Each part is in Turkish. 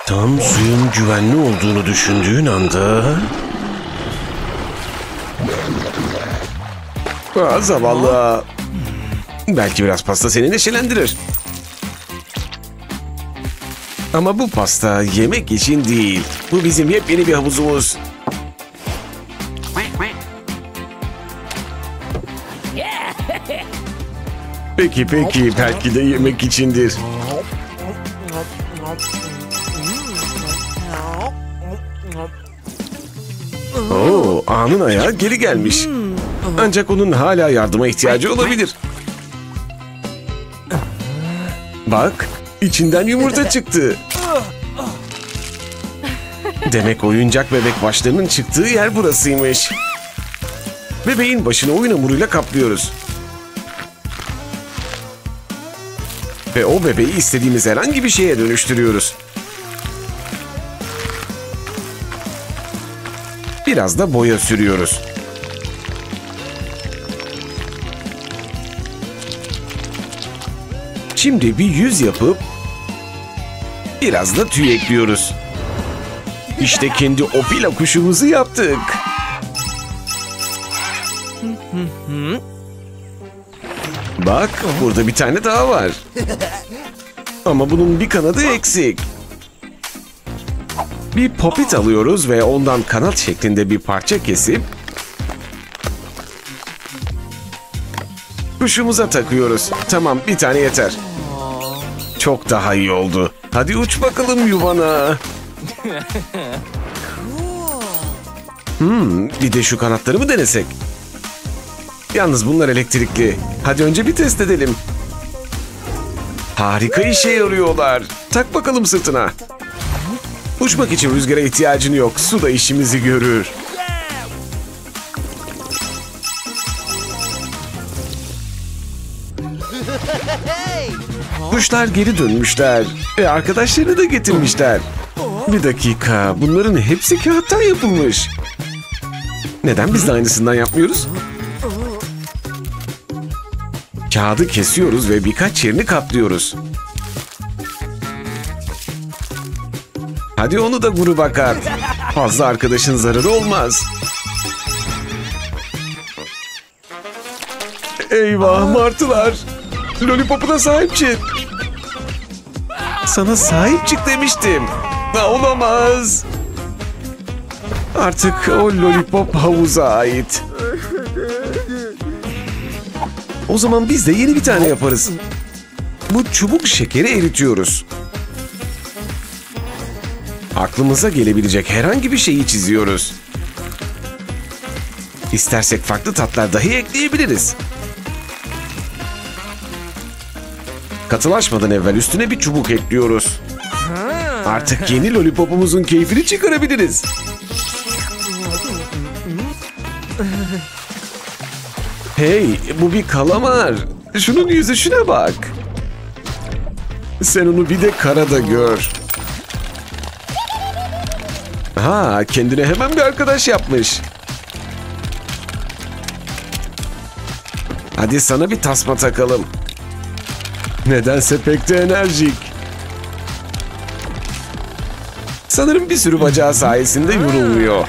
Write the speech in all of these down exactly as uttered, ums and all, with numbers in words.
Tam suyun güvenli olduğunu düşündüğün anda... Aa, zavallı. Belki biraz pasta seni neşelendirir. Ama bu pasta yemek için değil. Bu bizim yepyeni bir havuzumuz. Peki peki, belki de yemek içindir. Oo, A'nın ayağı geri gelmiş. Ancak onun hala yardıma ihtiyacı olabilir. Bak, içinden yumurta çıktı. Demek oyuncak bebek başlarının çıktığı yer burasıymış. Bebeğin başını oyun hamuruyla kaplıyoruz. Ve o bebeği istediğimiz herhangi bir şeye dönüştürüyoruz. Biraz da boya sürüyoruz. Şimdi bir yüz yapıp biraz da tüy ekliyoruz. İşte kendi opila kuşumuzu yaptık. Bak, burada bir tane daha var. Ama bunun bir kanadı eksik. Bir popit alıyoruz ve ondan kanat şeklinde bir parça kesip kuşumuza takıyoruz. Tamam, bir tane yeter. Çok daha iyi oldu. Hadi uç bakalım yuvana. Hmm, bir de şu kanatları mı denesek? Yalnız bunlar elektrikli. Hadi önce bir test edelim. Harika işe yarıyorlar. Tak bakalım sırtına. Uçmak için rüzgara ihtiyacın yok. Su da işimizi görür. Kuşlar geri dönmüşler. Ve arkadaşlarını da getirmişler. Bir dakika, bunların hepsi kağıttan yapılmış. Neden biz de aynısından yapmıyoruz? Kağıdı kesiyoruz ve birkaç yerini katlıyoruz. Hadi onu da gruba kat. Fazla arkadaşın zararı olmaz. Eyvah, martılar. Lollipop'una sahip çık. Sana sahip çık demiştim. Ha, olamaz. Artık o lollipop havuza ait. O zaman biz de yeni bir tane yaparız. Bu çubuk şekeri eritiyoruz. Aklımıza gelebilecek herhangi bir şeyi çiziyoruz. İstersek farklı tatlar dahi ekleyebiliriz. Katılaşmadan evvel üstüne bir çubuk ekliyoruz. Artık yeni lollipopumuzun keyfini çıkarabiliriz. Hey, bu bir kalamar. Şunun yüzüşüne bak. Sen onu bir de karada gör. Ha, kendine hemen bir arkadaş yapmış. Hadi sana bir tasma takalım. Nedense pek de enerjik. Sanırım bir sürü bacağı sayesinde yorulmuyor.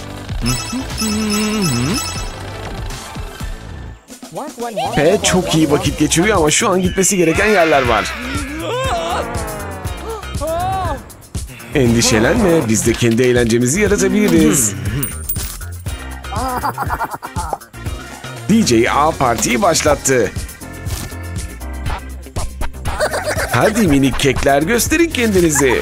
P çok iyi vakit geçiriyor ama şu an gitmesi gereken yerler var. Endişelenme, biz de kendi eğlencemizi yaratabiliriz. D J A partiyi başlattı. Hadi minik kekler, gösterin kendinizi.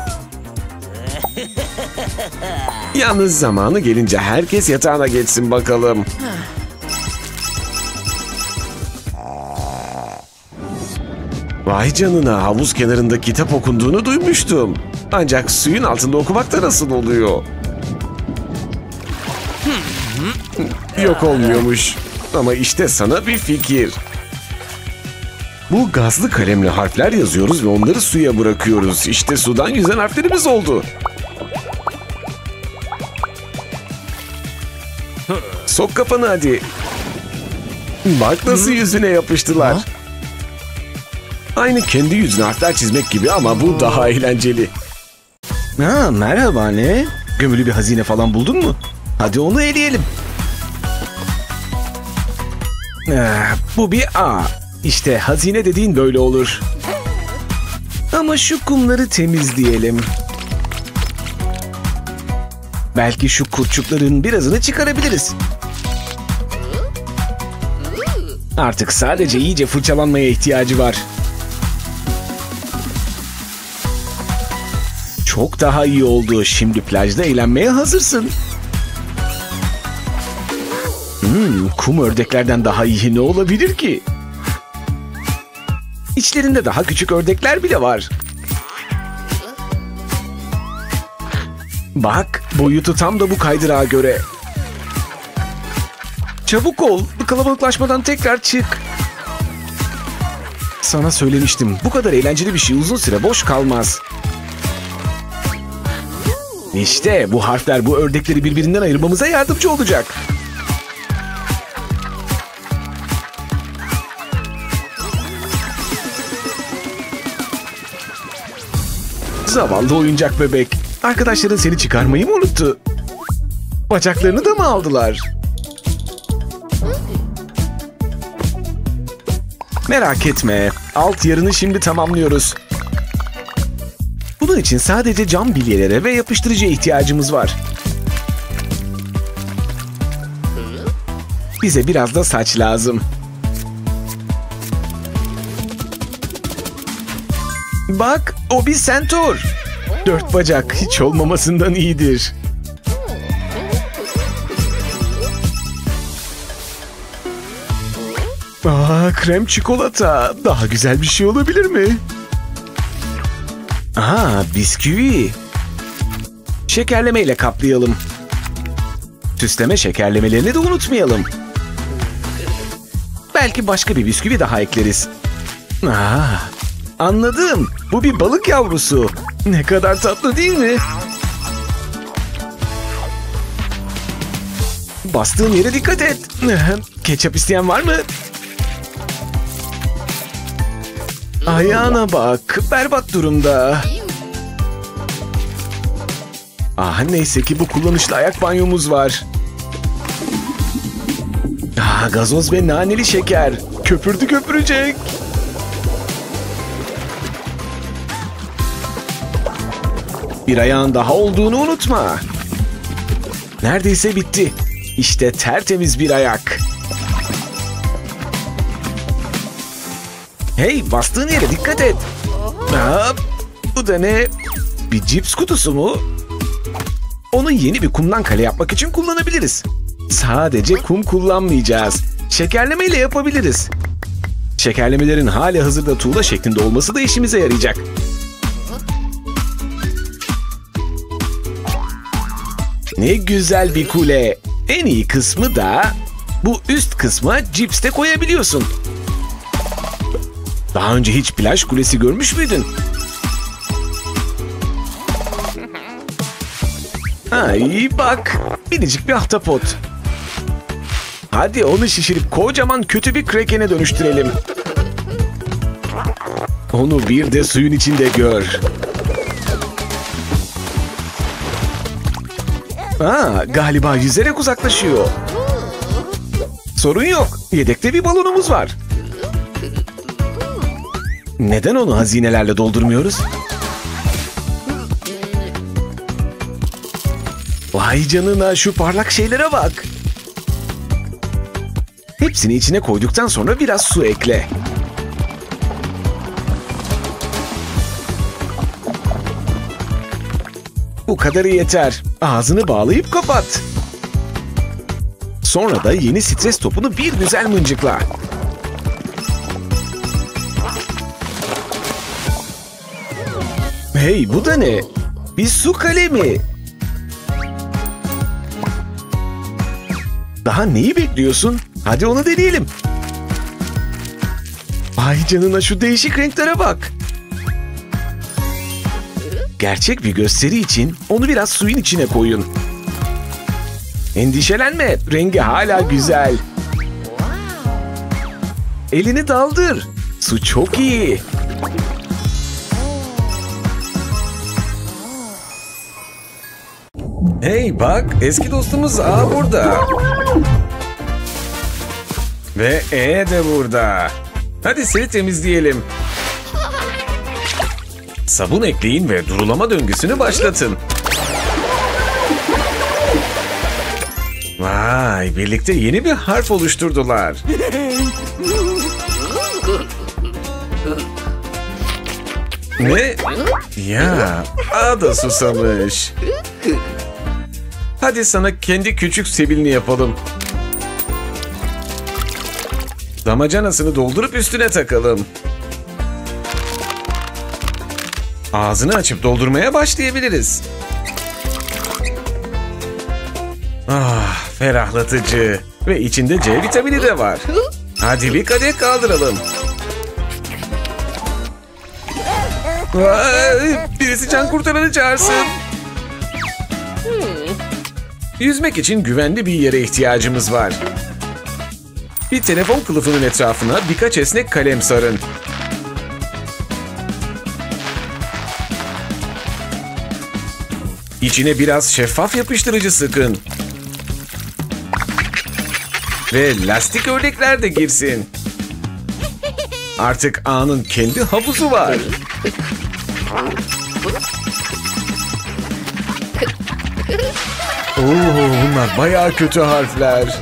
Yalnız zamanı gelince herkes yatağına geçsin bakalım. Vay canına, havuz kenarında kitap okunduğunu duymuştum. Ancak suyun altında okumak da nasıl oluyor? Yok olmuyormuş. Ama işte sana bir fikir. Bu gazlı kalemle harfler yazıyoruz ve onları suya bırakıyoruz. İşte sudan yüzen harflerimiz oldu. Sok kafanı hadi. Bak nasıl yüzüne yapıştılar. Aynı kendi yüzüne harfler çizmek gibi ama bu daha eğlenceli. Ha, merhaba ne? Gömülü bir hazine falan buldun mu? Hadi onu eleyelim. Ah, bu bir A. İşte hazine dediğin böyle olur. Ama şu kumları temizleyelim. Belki şu kurtçukların birazını çıkarabiliriz. Artık sadece iyice fırçalanmaya ihtiyacı var. Çok daha iyi oldu. Şimdi plajda eğlenmeye hazırsın. Hmm, kum ördeklerden daha iyi ne olabilir ki? İçlerinde daha küçük ördekler bile var. Bak, boyutu tam da bu kaydırağa göre. Çabuk ol, kalabalıklaşmadan tekrar çık. Sana söylemiştim, bu kadar eğlenceli bir şey uzun süre boş kalmaz. İşte bu harfler bu ördekleri birbirinden ayırmamıza yardımcı olacak. Zavallı oyuncak bebek. Arkadaşların seni çıkarmayı mı unuttu? Bacaklarını da mı aldılar? Merak etme. Alt yarını şimdi tamamlıyoruz. Bunun için sadece cam bilyelere ve yapıştırıcıya ihtiyacımız var. Bize biraz da saç lazım. Bak, o bir sentor. Dört bacak hiç olmamasından iyidir. Aa, krem çikolata. Daha güzel bir şey olabilir mi? Aa, bisküvi. Şekerlemeyle kaplayalım. Süsleme şekerlemelerini de unutmayalım. Belki başka bir bisküvi daha ekleriz. Aa, anladım. Bu bir balık yavrusu. Ne kadar tatlı değil mi? Bastığın yere dikkat et. Ketçap isteyen var mı? Ayağına bak. Berbat durumda. Ah, neyse ki bu kullanışlı ayak banyomuz var. Ah, gazoz ve naneli şeker. Köpürdü köpürecek. Bir ayağın daha olduğunu unutma. Neredeyse bitti. İşte tertemiz bir ayak. Hey, bastığın yere dikkat et. Aa, bu da ne? Bir cips kutusu mu? Onu yeni bir kumdan kale yapmak için kullanabiliriz. Sadece kum kullanmayacağız. Şekerlemeyle yapabiliriz. Şekerlemelerin hali hazırda tuğla şeklinde olması da işimize yarayacak. Ne güzel bir kule. En iyi kısmı da bu üst kısma cips de koyabiliyorsun. Daha önce hiç plaj kulesi görmüş müydün? Ay bak, minicik bir ahtapot. Hadi onu şişirip kocaman kötü bir krekene dönüştürelim. Onu bir de suyun içinde gör. Aa, galiba yüzerek uzaklaşıyor. Sorun yok, yedekte bir balonumuz var. Neden onu hazinelerle doldurmuyoruz? Vay canına, şu parlak şeylere bak. Hepsini içine koyduktan sonra biraz su ekle. Bu kadarı yeter. Ağzını bağlayıp kapat. Sonra da yeni stres topunu bir güzel mıncıkla. Hey, bu da ne? Bir su kalemi. Daha neyi bekliyorsun? Hadi onu deneyelim. Ay canına, şu değişik renklere bak. Gerçek bir gösteri için onu biraz suyun içine koyun. Endişelenme, rengi hala güzel. Elini daldır. Su çok iyi. Hey bak, eski dostumuz A burada. Ve E de burada. Hadi seni temizleyelim. Sabun ekleyin ve durulama döngüsünü başlatın. Vay, birlikte yeni bir harf oluşturdular. Ne? Ya, A da susamış. Hadi sana kendi küçük sebilini yapalım. Damacanasını doldurup üstüne takalım. Ağzını açıp doldurmaya başlayabiliriz. Ah, ferahlatıcı. Ve içinde C vitamini de var. Hadi bir kadeh kaldıralım. Vay, birisi can kurtaranı çağırsın. Yüzmek için güvenli bir yere ihtiyacımız var. Bir telefon kılıfının etrafına birkaç esnek kalem sarın. İçine biraz şeffaf yapıştırıcı sıkın. Ve lastik ördekler de girsin. Artık A'nın kendi havuzu var. Oo, bunlar bayağı kötü harfler.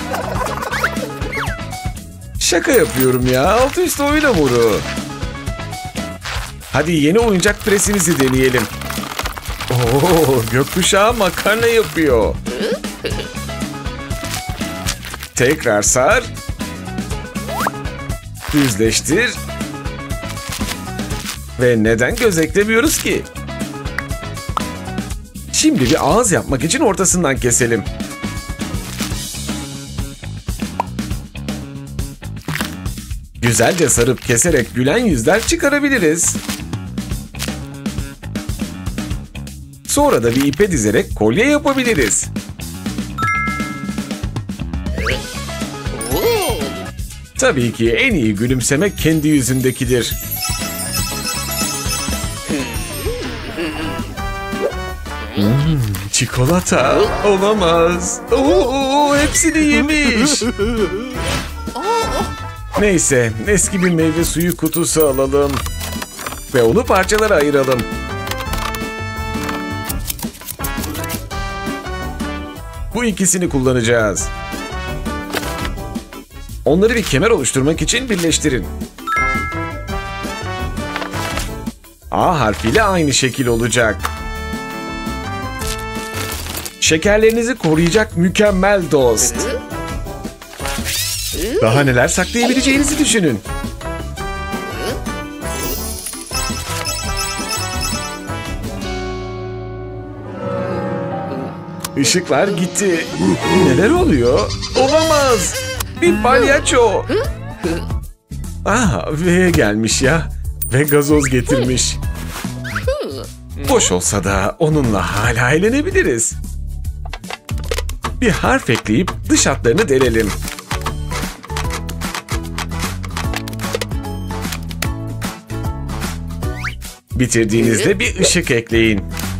Şaka yapıyorum ya. Altı üstü oyun hamuru. Hadi yeni oyuncak presimizi deneyelim. Oo, gökkuşağı makarna yapıyor. Tekrar sar. Düzleştir. Ve neden göz eklemiyoruz ki? Şimdi bir ağız yapmak için ortasından keselim. Güzelce sarıp keserek gülen yüzler çıkarabiliriz. Sonra da bir ipe dizerek kolye yapabiliriz. Tabii ki en iyi gülümsemek kendi yüzündekidir. Hmm, çikolata olamaz. Oo, hepsini yemiş. Neyse, eski bir meyve suyu kutusu alalım. Ve onu parçalara ayıralım. Bu ikisini kullanacağız. Onları bir kemer oluşturmak için birleştirin. A harfiyle aynı şekil olacak. Şekerlerinizi koruyacak mükemmel dost. Daha neler saklayabileceğinizi düşünün. Işıklar gitti. Neler oluyor? Olamaz. Bir palyaço. Ah, ve gelmiş ya. Ve gazoz getirmiş. Boş olsa da onunla hala eğlenebiliriz. Bir harf ekleyip dış hatlarını delelim. Bitirdiğinizde bir ışık ekleyin.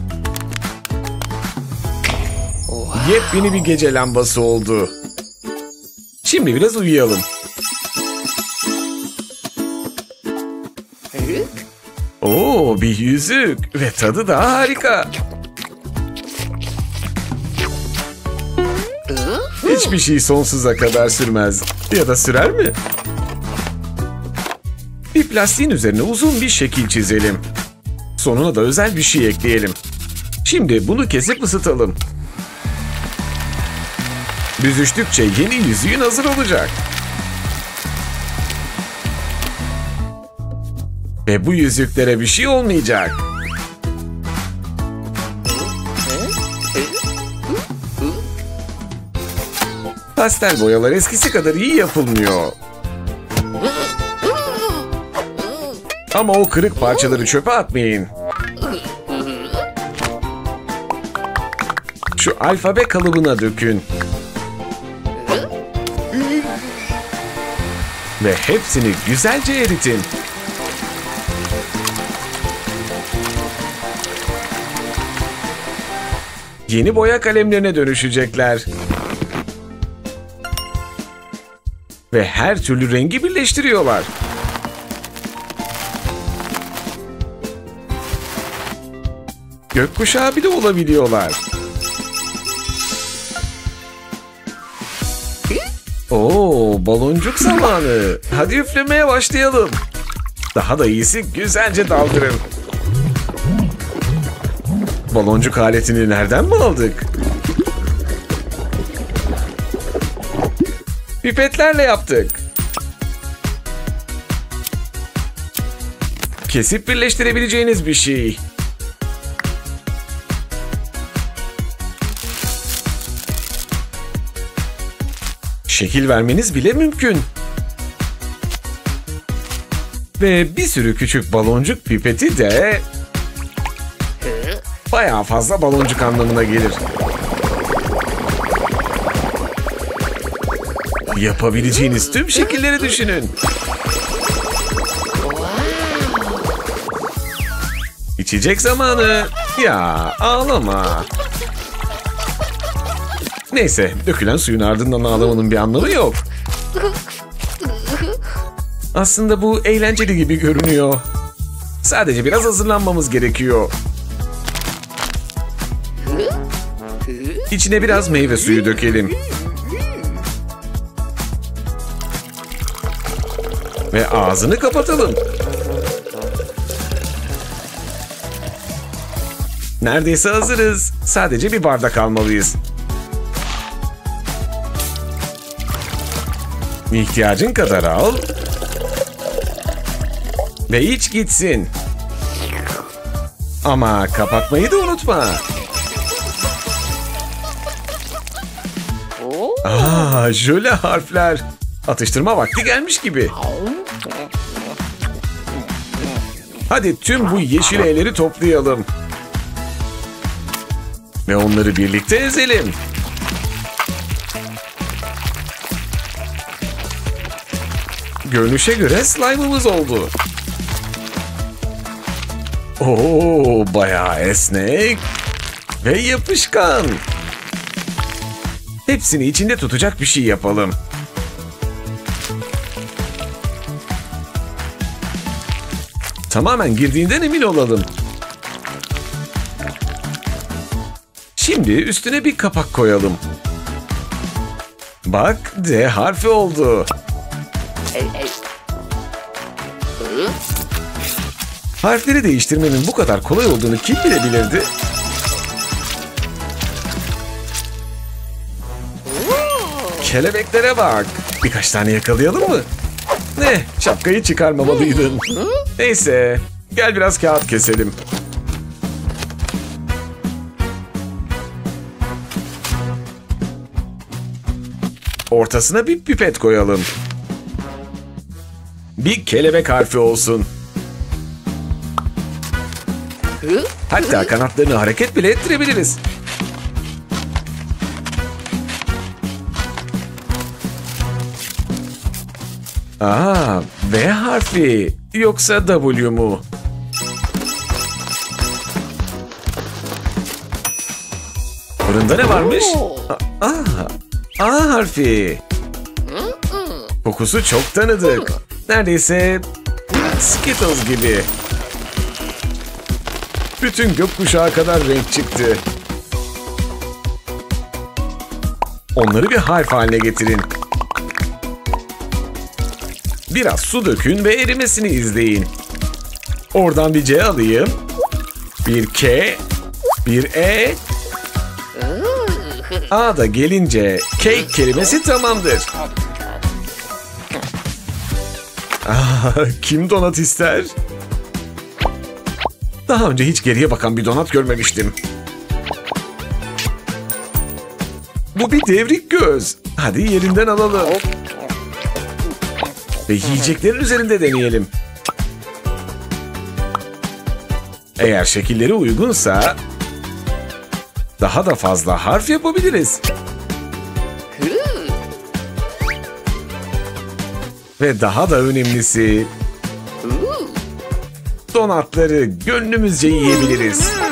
Yepyeni bir gece lambası oldu. Şimdi biraz uyuyalım. Oo, bir yüzük ve tadı da harika. Hiçbir şey sonsuza kadar sürmez. Ya da sürer mi? Bir plastiğin üzerine uzun bir şekil çizelim. Sonuna da özel bir şey ekleyelim. Şimdi bunu kesip ısıtalım. Büzüştükçe yeni yüzüğün hazır olacak. Ve bu yüzüklere bir şey olmayacak. Pastel boyalar eskisi kadar iyi yapılmıyor. Ama o kırık parçaları çöpe atmayın. Şu alfabe kalıbına dökün. Ve hepsini güzelce eritin. Yeni boya kalemlerine dönüşecekler. Ve her türlü rengi birleştiriyorlar. Gökkuşağı bile olabiliyorlar. Oo, baloncuk zamanı. Hadi üflemeye başlayalım. Daha da iyisi güzelce daldırın. Baloncuk aletini nereden mi aldık? Pipetlerle yaptık. Kesip birleştirebileceğiniz bir şey. Şekil vermeniz bile mümkün. Ve bir sürü küçük baloncuk pipeti de bayağı fazla baloncuk anlamına gelir. Yapabileceğiniz tüm şekilleri düşünün. İçecek zamanı. Ya ağlama. Neyse, dökülen suyun ardından ağlamanın bir anlamı yok. Aslında bu eğlenceli gibi görünüyor. Sadece biraz hazırlanmamız gerekiyor. İçine biraz meyve suyu dökelim. Ve ağzını kapatalım. Neredeyse hazırız. Sadece bir bardak almalıyız. İhtiyacın kadar al. Ve iç gitsin. Ama kapatmayı da unutma. Aa, jöle harfler. Atıştırma vakti gelmiş gibi. Hadi tüm bu yeşil E'leri toplayalım. Ve onları birlikte ezelim. Görünüşe göre slime'ımız oldu. Oo, bayağı esnek ve yapışkan. Hepsini içinde tutacak bir şey yapalım. Tamamen girdiğinden emin olalım. Şimdi üstüne bir kapak koyalım. Bak, D harfi oldu. Harfleri değiştirmenin bu kadar kolay olduğunu kim bilebilirdi? Kelebeklere bak. Birkaç tane yakalayalım mı? Ne? Şapkayı çıkarmamalıydın. Neyse. Gel biraz kağıt keselim. Ortasına bir pipet koyalım. Bir kelebek harfi olsun. Hatta kanatlarını hareket bile ettirebiliriz. Aa, V harfi. Yoksa W mu? Fırında ne varmış? Aa, A harfi. Kokusu çok tanıdık. Neredeyse Skittles gibi. Bütün gökkuşağı kadar renk çıktı. Onları bir harf haline getirin. Biraz su dökün ve erimesini izleyin. Oradan bir C alayım. Bir K, bir E. A da gelince cake kelimesi tamamdır. Ah, kim donat ister? Daha önce hiç geriye bakan bir donat görmemiştim. Bu bir devrik göz. Hadi yerinden alalım. Ve yiyeceklerin üzerinde deneyelim. Eğer şekilleri uygunsa daha da fazla harf yapabiliriz. Ve daha da önemlisi, donatları gönlümüzce yiyebiliriz.